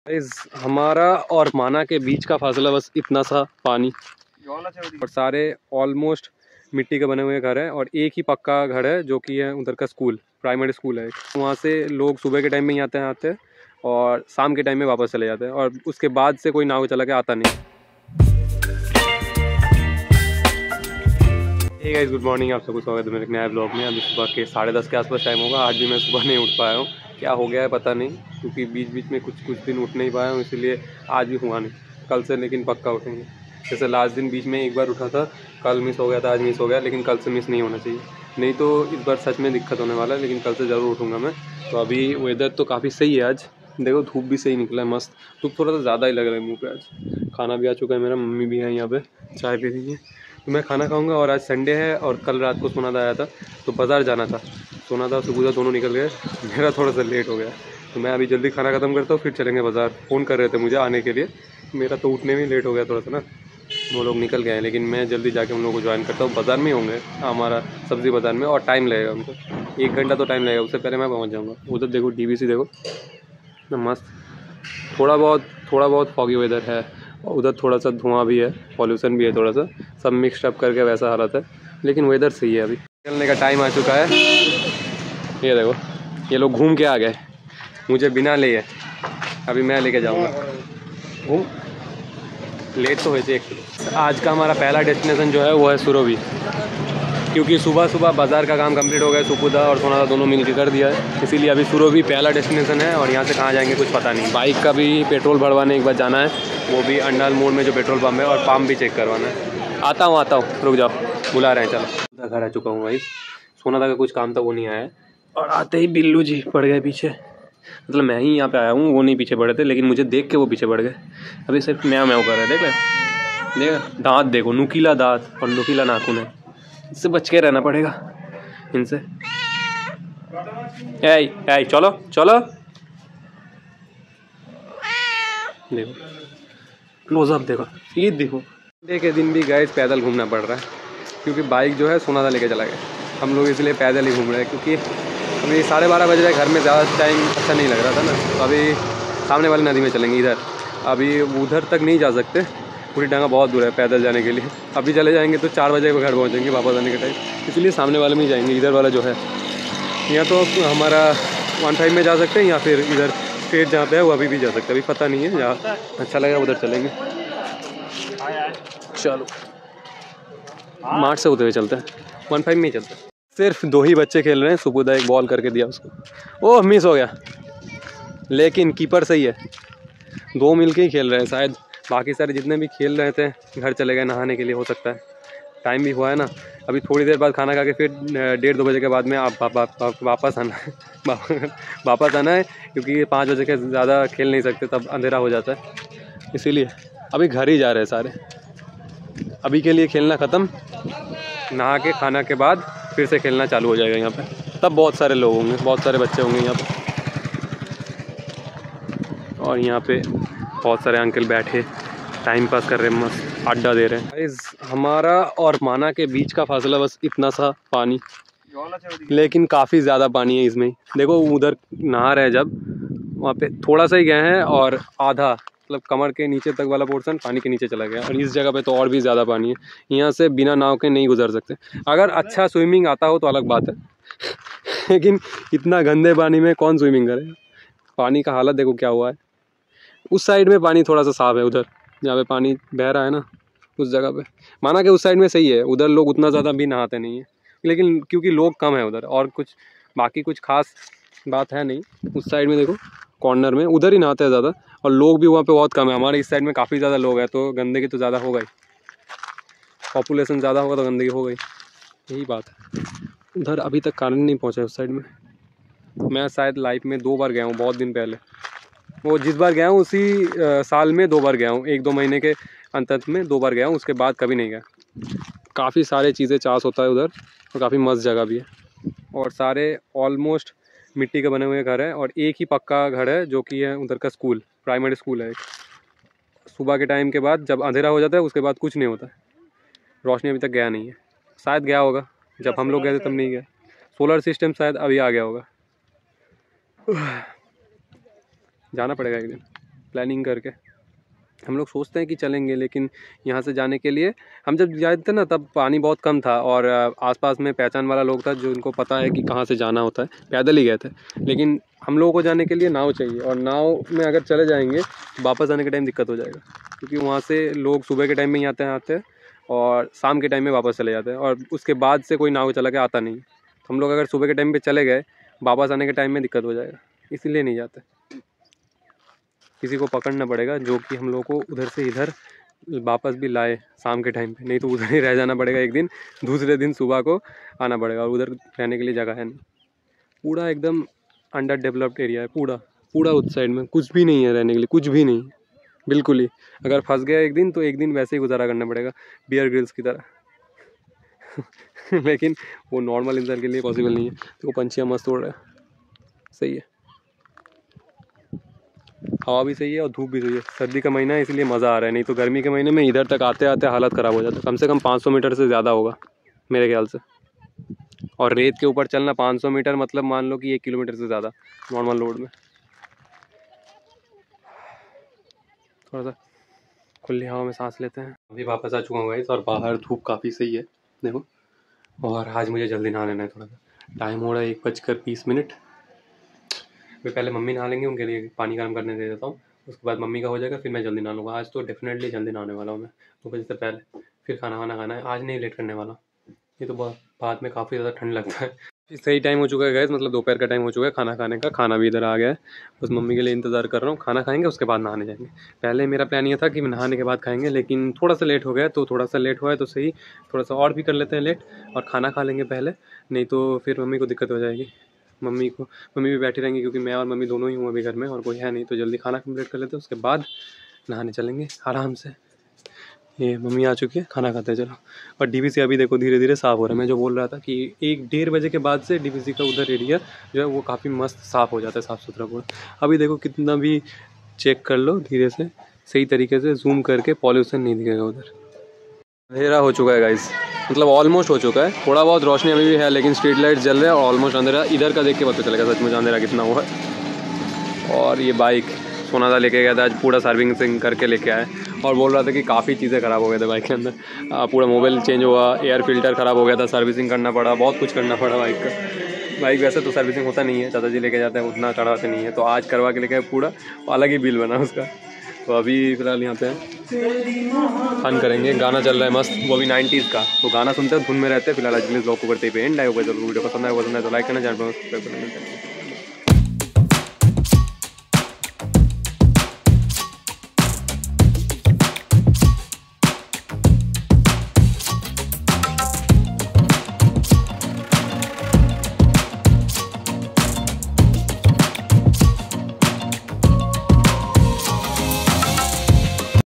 Guys हमारा और माना के बीच का फासला बस इतना सा पानी, और सारे ऑलमोस्ट मिट्टी के बने हुए घर हैं और एक ही पक्का घर है जो कि है उधर का स्कूल, प्राइमरी स्कूल है। वहाँ से लोग सुबह के टाइम में ही आते हैं और शाम के टाइम में वापस चले जाते हैं, और उसके बाद से कोई नाव चला के आता नहीं। हे गाइस, गुड मॉर्निंग, आप सबको स्वागत है मेरे नए ब्लॉग में। अभी सुबह के 10:30 के आसपास टाइम होगा। आज भी मैं सुबह नहीं उठ पाया हूँ, क्या हो गया है पता नहीं, क्योंकि बीच बीच में कुछ दिन उठ नहीं पाया हूँ, इसलिए आज भी हुआ नहीं। कल से लेकिन पक्का उठेंगे। जैसे लास्ट दिन बीच में एक बार उठा था, कल मिस हो गया था, आज मिस हो गया, लेकिन कल से मिस नहीं होना चाहिए, नहीं तो इस बार सच में दिक्कत होने वाला है। लेकिन कल से ज़रूर उठूँगा मैं। तो अभी वेदर तो काफ़ी सही है आज, देखो धूप भी सही निकला है, मस्त। धूप थोड़ा सा ज़्यादा ही लग रहा है मुँह पे आज। खाना भी आ चुका है मेरा, मम्मी भी है यहाँ पे, चाय पी रही है, तो मैं खाना खाऊंगा। और आज संडे है और कल रात को सोनादा आया था तो बाज़ार जाना था, सोनादा सुबह दोनों निकल गए, मेरा थोड़ा सा लेट हो गया। तो मैं अभी जल्दी खाना ख़त्म करता हूँ, फिर चलेंगे बाज़ार। फ़ोन कर रहे थे मुझे आने के लिए, मेरा तो उठने में लेट हो गया थोड़ा सा ना, वो लोग निकल गए हैं, लेकिन मैं जल्दी जाके उन लोगों को ज्वाइन करता हूँ। बाज़ार में ही होंगे हमारा सब्ज़ी बाज़ार में, और टाइम लगेगा उनको, 1 घंटा तो टाइम लगेगा, उससे पहले मैं पहुँच जाऊँगा। उधर देखो DVC देखो ना, मस्त। थोड़ा बहुत फॉगी वेदर है, और उधर थोड़ा सा धुआं भी है, पॉल्यूशन भी है थोड़ा सा, सब मिक्सड अप करके वैसा हालत है, लेकिन वेदर सही है। अभी निकलने का टाइम आ चुका है। ये देखो, ये लोग घूम के आ गए मुझे बिना लिए, अभी मैं लेके जाऊंगा घूम। लेट तो हुए थे एक। आज का हमारा पहला डेस्टिनेशन जो है वो है सुरभि, क्योंकि सुबह बाज़ार का काम कंप्लीट हो गया, सुपुदा और सोनादा दोनों मिल के कर दिया है, इसीलिए अभी सुरभि पहला डेस्टिनेशन है। और यहाँ से कहाँ जाएंगे कुछ पता नहीं। बाइक का भी पेट्रोल भरवाने एक बार जाना है, वो भी अंडाल मोड़ में जो पेट्रोल पंप है, और पंप भी चेक करवाना है। आता हूँ, रुक जाओ, बुला रहे हैं। चलो घर आ चुका हूँ भाई, सोनादा का कुछ काम था वो नहीं आया है, और आते ही बिल्लू जी पड़ गए पीछे। मतलब मैं ही यहाँ पे आया हूँ, वो नहीं पीछे पड़े थे, लेकिन मुझे देख के वो पीछे पड़ गए। अभी सिर्फ म्याऊं म्याऊं कर रहे हैं, देख दाँत देखो, नुकीला दाँत और नुकीला नाखून है, इससे बच के रहना पड़ेगा इनसे। ऐ चलो चलो, देखो क्लोजअप देखो, ये देखो। के दिन भी गाइस पैदल घूमना पड़ रहा है, क्योंकि बाइक जो है सोनादा लेके चला गया, हम लोग इसलिए पैदल ही घूम रहे हैं। क्योंकि अभी 12:30 बज रहे, घर में ज़्यादा टाइम अच्छा नहीं लग रहा था ना, तो अभी सामने वाली नदी में चलेंगे इधर। अभी उधर तक नहीं जा सकते, पूरी डांगा बहुत दूर है पैदल जाने के लिए। अभी चले जाएंगे तो 4 बजे को घर पहुंचेंगे वापस आने के टाइम, इसलिए सामने वाले में ही जाएंगे, इधर वाला जो है। या तो हमारा 15 में जा सकते हैं, या फिर इधर स्ट्रेट जहाँ पे है वो अभी भी जा सकते हैं, अभी पता नहीं है, जहाँ अच्छा लगेगा उधर चलेंगे। चलो मार्च से होते हुए चलते हैं, 15 में ही चलते हैं। सिर्फ 2 ही बच्चे खेल रहे हैं, सुपुदा एक बॉल करके दिया उसको, ओह मिस हो गया, लेकिन कीपर सही है, 2 मिल के ही खेल रहे हैं शायद। बाकी सारे जितने भी खेल रहे थे घर चले गए नहाने के लिए, हो सकता है, टाइम भी हुआ है ना। अभी थोड़ी देर बाद खाना खा के फिर 1:30-2 बजे के बाद में आप वापस आना है वापस आना है, क्योंकि 5 बजे के ज़्यादा खेल नहीं सकते, तब अंधेरा हो जाता है, इसीलिए अभी घर ही जा रहे हैं सारे। अभी के लिए खेलना ख़त्म, नहा के खाना के बाद फिर से खेलना चालू हो जाएगा यहाँ पे। तब बहुत सारे लोग होंगे, बहुत सारे बच्चे होंगे यहाँ पे, और यहाँ पे बहुत सारे अंकल बैठे टाइम पास कर रहे हैं, मस्त अड्डा दे रहे हैं। गाइस हमारा और माना के बीच का फासला बस इतना सा पानी, लेकिन काफ़ी ज़्यादा पानी है इसमें। देखो उधर नहा रहे हैं, जब वहाँ पे थोड़ा सा ही गए हैं, और आधा मतलब कमर के नीचे तक वाला पोर्शन पानी के नीचे चला गया, और इस जगह पे तो और भी ज़्यादा पानी है। यहाँ से बिना नाव के नहीं गुजर सकते। अगर अच्छा स्विमिंग आता हो तो अलग बात है लेकिन इतना गंदे पानी में कौन स्विमिंग करेगा। पानी का हालत देखो क्या हुआ है। उस साइड में पानी थोड़ा सा साफ है, उधर जहाँ पे पानी बह रहा है ना, उस जगह पे माना कि उस साइड में सही है, उधर लोग उतना ज़्यादा भी नहाते नहीं है, लेकिन क्योंकि लोग कम है उधर, और कुछ बाकी कुछ खास बात है नहीं। उस साइड में देखो कॉर्नर में, उधर ही नहाते हैं ज़्यादा, और लोग भी वहाँ पे बहुत कम है। हमारे इस साइड में काफ़ी ज़्यादा लोग हैं, तो गंदगी तो ज़्यादा होगा ही, पॉपुलेशन ज़्यादा होगा तो गंदगी हो गई, यही बात है। उधर अभी तक कारण नहीं पहुँचा उस साइड में। मैं शायद लाइफ में 2 बार गया हूँ, बहुत दिन पहले, वो जिस बार गया हूँ उसी साल में 2 बार गया हूँ, 1-2 महीने के अंत में 2 बार गया हूँ, उसके बाद कभी नहीं गया। काफ़ी सारे चीज़ें चास होता है उधर, और काफ़ी मस्त जगह भी है, और सारे ऑलमोस्ट मिट्टी के बने हुए घर हैं, और एक ही पक्का घर है जो कि है उधर का स्कूल, प्राइमरी स्कूल है एक। सुबह के टाइम के बाद जब अंधेरा हो जाता है उसके बाद कुछ नहीं होता है, रोशनी अभी तक गया नहीं है, शायद गया होगा, जब हम लोग गए थे तब नहीं गया। सोलर सिस्टम शायद अभी आ गया होगा, जाना पड़ेगा एक दिन। प्लानिंग करके हम लोग सोचते हैं कि चलेंगे, लेकिन यहाँ से जाने के लिए हम जब गए थे ना तब पानी बहुत कम था और आसपास में पहचान वाला लोग था जो उनको पता है कि कहाँ से जाना होता है, पैदल ही गए थे। लेकिन हम लोगों को जाने के लिए नाव चाहिए और नाव में अगर चले जाएंगे तो वापस आने के टाइम दिक्कत हो जाएगा, क्योंकि वहाँ से लोग सुबह के टाइम में ही आते हैं और शाम के टाइम में वापस चले जाते हैं और उसके बाद से कोई नाव चला के आता नहीं। तो हम लोग अगर सुबह के टाइम पर चले गए वापस आने के टाइम में दिक्कत हो जाएगा, इसीलिए नहीं जाते। किसी को पकड़ना पड़ेगा जो कि हम लोग को उधर से इधर वापस भी लाए शाम के टाइम पे, नहीं तो उधर ही रह जाना पड़ेगा एक दिन, दूसरे दिन सुबह को आना पड़ेगा और उधर रहने के लिए जगह है नहीं। पूरा एकदम अंडर डेवलप्ड एरिया है, पूरा उस साइड में कुछ भी नहीं है रहने के लिए, कुछ भी नहीं बिल्कुल ही। अगर फंस गया एक दिन तो एक दिन वैसे ही गुजारा करना पड़ेगा बियर ग्रिल्स की तरह लेकिन वो नॉर्मल इंसान के लिए पॉसिबल नहीं है। तो वो पंछियाँ मस्त उड़ रहा है, सही है, हवा भी सही है और धूप भी सही है। सर्दी का महीना है इसलिए मज़ा आ रहा है, नहीं तो गर्मी के महीने में इधर तक आते आते हालत ख़राब हो जाता है। कम से कम 500 मीटर से ज़्यादा होगा मेरे ख्याल से, और रेत के ऊपर चलना 500 मीटर मतलब मान लो कि 1 किलोमीटर से ज़्यादा नॉर्मल रोड में। थोड़ा सा खुली हवा में सांस लेते हैं। अभी वापस आ चुका हूँ गाइस और बाहर धूप काफ़ी सही है देखो, और आज मुझे जल्दी नहा लेना है। थोड़ा सा टाइम हो रहा है 1:20। मैं पहले मम्मी नहा लेंगे, उनके लिए पानी गर्म करने दे देता हूँ, उसके बाद मम्मी का हो जाएगा, फिर मैं जल्दी नहा लूँगा। आज तो डेफिनेटली जल्दी नहाने वाला हूँ मैं 2 बजे से पहले, फिर खाना वाना खाना है। आज नहीं लेट करने वाला, ये तो बाद में काफ़ी ज़्यादा ठंड लगता है। सही टाइम हो चुका है गैस, मतलब दोपहर का टाइम हो चुका है खाना खाने का। खाना भी इधर आ गया है, बस मम्मी के लिए इंतज़ार कर रहा हूँ। खाना खाएंगे उसके बाद नहाने जाएंगे। पहले मेरा प्लान ये था कि नहाने के बाद खाएंगे, लेकिन थोड़ा सा लेट हो गया, तो थोड़ा सा लेट हुआ है तो सही, थोड़ा सा और भी कर लेते हैं लेट और खाना खा लेंगे पहले, नहीं तो फिर मम्मी को दिक्कत हो जाएगी। मम्मी भी बैठी रहेंगी क्योंकि मैं और मम्मी दोनों ही हूँ अभी घर में और कोई है नहीं, तो जल्दी खाना कंप्लीट कर लेते हैं, उसके बाद नहाने चलेंगे आराम से। ये मम्मी आ चुकी है, खाना खाते हैं चलो। और डीवीसी अभी देखो धीरे धीरे साफ़ हो रहा है। मैं जो बोल रहा था कि 1-1:30 बजे के बाद से डीवीसी का उधर एरिया जो है वो काफ़ी मस्त साफ़ हो जाता है, साफ़ सुथरा पूरा। अभी देखो कितना भी चेक कर लो धीरे से, सही तरीके से जूम करके, पॉल्यूशन नहीं दिखेगा उधर। अंधेरा हो चुका है गाइस, मतलब ऑलमोस्ट हो चुका है, थोड़ा बहुत रोशनी अभी भी है लेकिन स्ट्रीट लाइट जल रहा है और ऑलमोस्ट अंधेरा। इधर का देख के पता चलेगा सच में अंधेरा कितना हुआ है। और ये बाइक सोना दा लेके गया था आज, पूरा सर्विसिंग करके लेके आया और बोल रहा था कि काफ़ी चीज़ें ख़राब हो गए थे बाइक के अंदर। पूरा मोबाइल चेंज हुआ, एयर फिल्टर ख़राब हो गया था, सर्विसिंग करना पड़ा, बहुत कुछ करना पड़ा बाइक का। बाइक वैसे तो सर्विसिंग होता नहीं है, दादाजी लेके जाते हैं, उतना चढ़ाते नहीं है, तो आज करवा के लेके पूरा अलग ही बिल बना उसका। तो अभी फ़िलहाल यहाँ पे फन करेंगे, गाना चल रहा है मस्त, वो भी 90s का, तो गाना सुनते हैं धुन में रहते हैं। फिलहाल आज ब्लॉग को करते ही एंड आए होगा। जरूर वीडियो पसंद है तो लाइक करना, चैनल पर सब्सक्राइब करना।